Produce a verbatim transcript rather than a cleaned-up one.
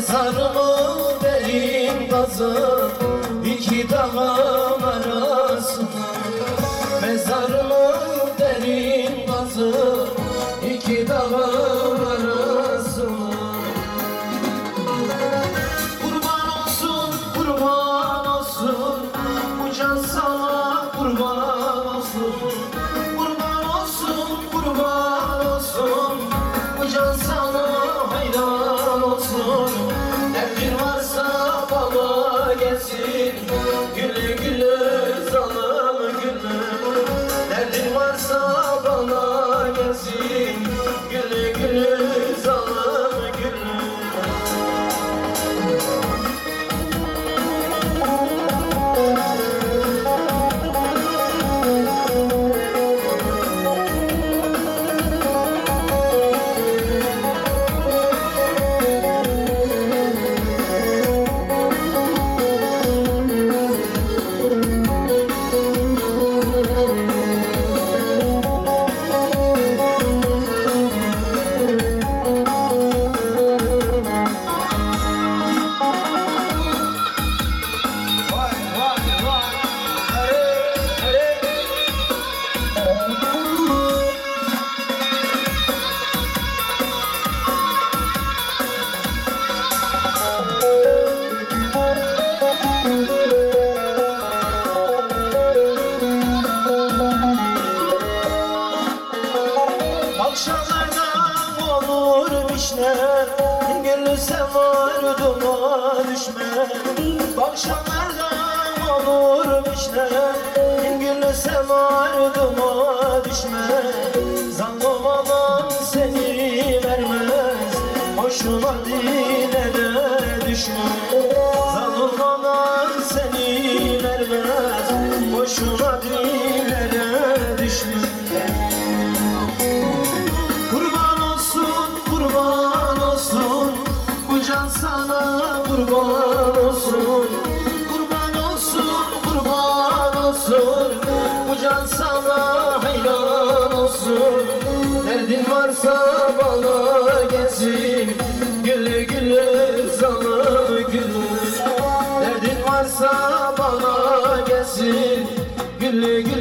Mezarımı derin kazıp iki dağın arasına, mezarımı derin kazıp iki dağın arasına. Kurban olsun, kurban olsun, bu can sana kurban olsun. Kurban olsun, kurban olsun, bu can sana hayran olsun. Derdin varsa bana gelsin, güle güle zalım gülüm. Derdin varsa bana gelsin, güle güle zalım gülüm. Akşamlardan olur vişne, gülü sevar duma düşme. Akşamlardan olur vişne, gülü sevar duma düşme. Zalım alan seni vermez, hoşuna dilere düşme. Zalım alan seni vermez, hoşuna dilere düşme. Kurban olsun, bu can sana kurban olsun. Kurban olsun, kurban olsun, bu can sana hayran olsun. Derdin varsa bana gelsin, güle güle zalım gülüm. Derdin varsa bana gelsin, güle güle